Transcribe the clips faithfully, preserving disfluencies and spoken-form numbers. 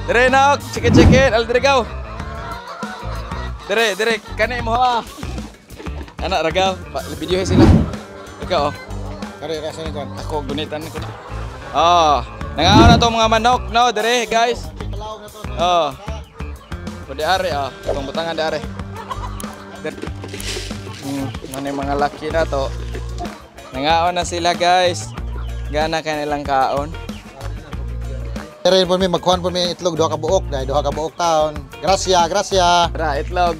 Dire nak, chicken-chicken, al dire gaw. Dire, dire, kani mo ha. Anak ragaw, video sila. Ikaw oh. Kari rasa ni kon. Ako gunitan ko na. Oh, nangaon na tong mga manok, no, dire guys. Oh. Pwede are ah, itong butangan di are. Hmm, ano yung mga laki na to. Nangaon na sila guys. Gana kanilang kaon. Pero po mi magkuhan po mi itlog duha ka buok dahil duha ka buok taon. Gracia, gracia. Tara, itlog.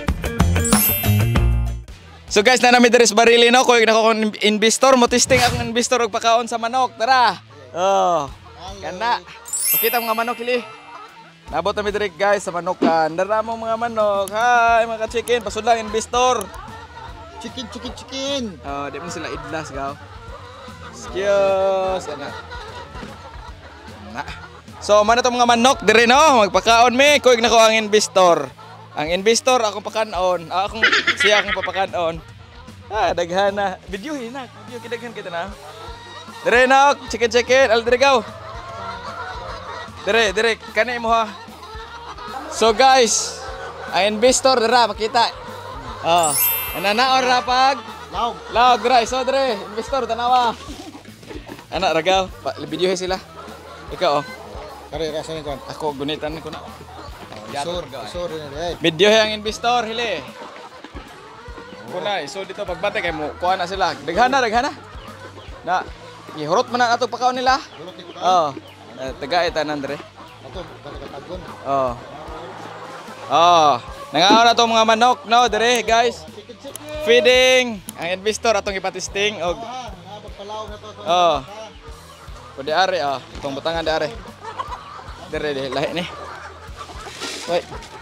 So guys, na namin diri sa barili no, kuy nako kong investor mo testing akong investor og pakaon sa manok. Tara. Oh. Kana. Makita mga manok hili. Nabot namin diri guys sa manokan. Dara mo mga manok. Hi mga chicken, pasudlang investor. Chicken, chicken, chicken. Oh, di mo sila idlas gaw. Excuse ana. Na. So man to mga manok diri no, magpakaon mi kuy nako ang investor. Ang investor akong pakanon, ah, akong siya akong papakanon. Ah, daghana. Video hinak, video kidaghan kita na. Dire nak, chicken-chicken, al dire gaw. Dire, dire, kani mo ha. So guys, ang investor dira makita. Oh, ananaon ra pag Laog. laog dira, so dire, investor tanawa. Anak ragaw, video sila. Ikaw oh. Kari rasa ni kon. Ako gunitan ko na. Sur, sur ni eh. Video yang investor hili. Kunay, so dito pagbate kay mo kuha na sila. Daghana, daghana. Na gihurot man na ato pakaon nila. Oh. Uh, taga itanan dire. Ato kataggon. Oh. Oh, nangaon na tong mga manok no dire guys. Feeding ang investor atong ipatesting og oh. Pwede are ah, itong butangan di are. Dire di lahi ni. Wait.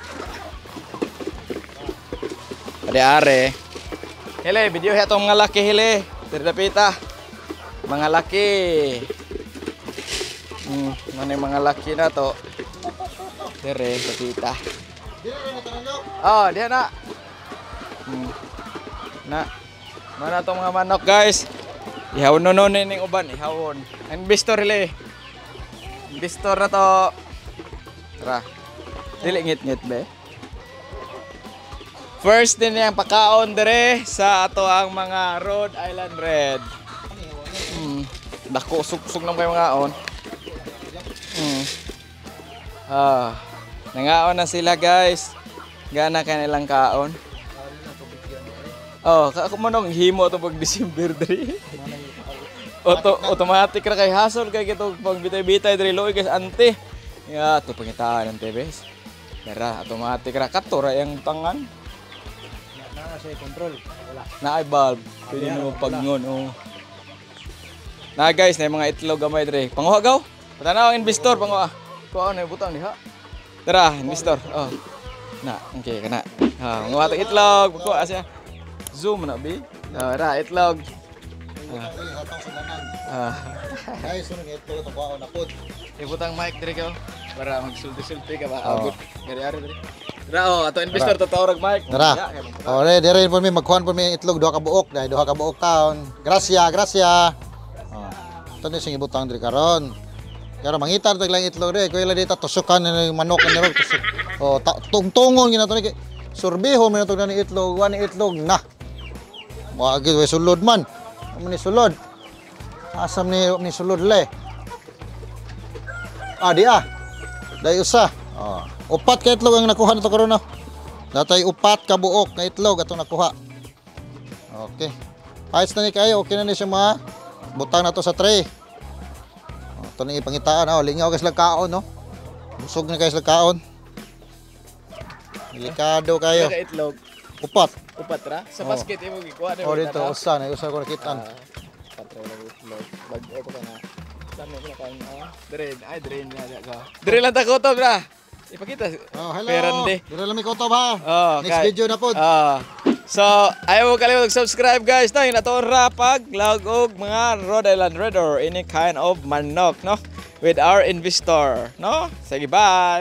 Pwede are. Hele, video ya itong mga laki hele. Dire dapita. Mga laki. Hmm, ano yung mga laki na to? Dire dapita. Oh, dia na. Hmm. Na. Mana tong mga manok, guys? Ihawon no ning uban, ihawon. Investor hili. Investor na to. Tara. Dili ngit-ngit be. First din yang pakaon dire sa ato ang mga Rhode Island Red. Hmm. Dako suksok lang kayo mga on. Hmm. Ah. Nangaon na sila guys. Gana kanilang kaon. Oh, ako mo nung himo to pag December diri. Auto automatic ra kay hasol kay kito pag bitay-bitay diri loy guys ante. Ya, to pangitaan ng T V S. Dara automatic ra kato ra yang tangan. Na sa control. Wala. Na ay bulb. Pwede mo pagngon oh. Na guys, na mga itlog gamay diri. Panguha gaw. Patanaw ang investor panguha. Kuha na butang diha. Tara, investor. Oh. Na, okay kana. Ha, mga watang itlog, pagkuha siya. Zoom na bi. Ah, ra itlog. Ah. Guys, sunod itlog to kuha na pod. Ibutang mic diri ka para magsulti-sulti ka ba. Abot. Gari-ari diri. Tara oh, ato investor tatawag mic. Tara. Ore, dire po mi magkuhan po mi itlog duha ka buok dahil duha ka buok taon. Gracia, gracia. Oh. Ito ni sing ibutang diri karon. Kaya mangitan tag lang itlog re, kuya dito tusukan na yung manok na ro tusuk. Oh, tungtungon ginato ni surbiho man to ni itlog, wani itlog na. Moagi we sulod man. Amo ni sulod. Asam ni ni sulod le. Ah, di ah. Dai usa. Oh, upat ka itlog ang nakuha nato karon no. Datay upat ka buok na itlog atong nakuha. Okay. Ayos na ni kayo, okay na ni siya mga butang na to sa tray. Ito na ipangitaan, oh, lingaw kayo sila kaon, no? Busog na kayo sila kaon. Delikado kayo. Ka itlog. Upat. Upat ra sa Oh. basket imo gikuha na. Oh, dito, usa na, usa ko nakitaan. Patre lang itlog. Bag-o pa kana. Dami ko na kaon. Dire, ay dire na ka. Dire lang ta ko to, bra. Ipakita. Oh, hello. Perande. Dito lang mi kutob ha. Oh, Next kay- video na po. Ah. So, ayaw mo kalimutan mag-subscribe guys, no? Yung nato rapag, lag og mga Rhode Island Red or any kind of manok, no? With our investor, no? Sige, bye!